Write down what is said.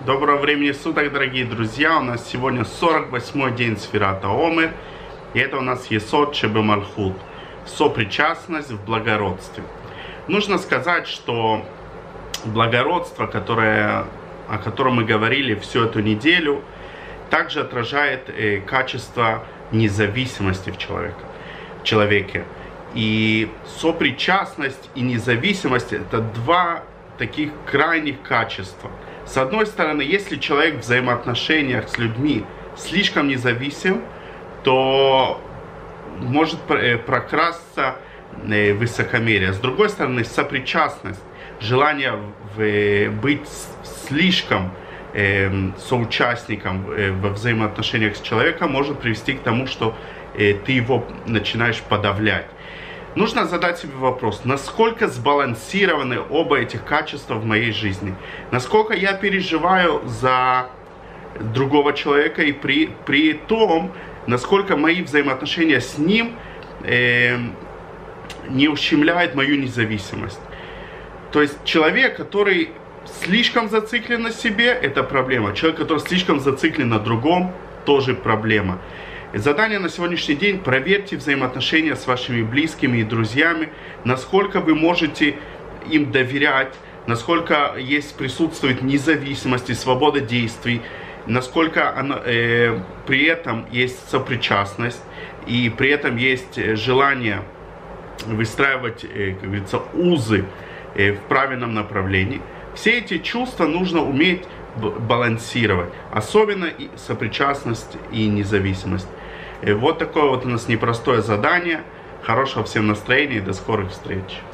Доброго времени суток, дорогие друзья. У нас сегодня 48-й день Сфират ха-Омер. И это у нас Есод Шебе-Малхут. Сопричастность в благородстве. Нужно сказать, что благородство, о котором мы говорили всю эту неделю, также отражает качество независимости в человеке. И сопричастность и независимость — это два таких крайних качества. С одной стороны, если человек в взаимоотношениях с людьми слишком независим, то может прокрасться высокомерие. С другой стороны, сопричастность, желание быть слишком соучастником во взаимоотношениях с человеком может привести к тому, что ты его начинаешь подавлять. Нужно задать себе вопрос, насколько сбалансированы оба этих качества в моей жизни. Насколько я переживаю за другого человека и при том, насколько мои взаимоотношения с ним не ущемляют мою независимость. То есть человек, который слишком зациклен на себе, это проблема. Человек, который слишком зациклен на другом, тоже проблема. Задание на сегодняшний день: проверьте взаимоотношения с вашими близкими и друзьями, насколько вы можете им доверять, насколько присутствует независимость и свобода действий, насколько при этом есть сопричастность и при этом есть желание выстраивать, как говорится, узы в правильном направлении. Все эти чувства нужно уметь балансировать, особенно и сопричастность и независимость. Вот такое вот у нас непростое задание. Хорошего всем настроения и до скорых встреч.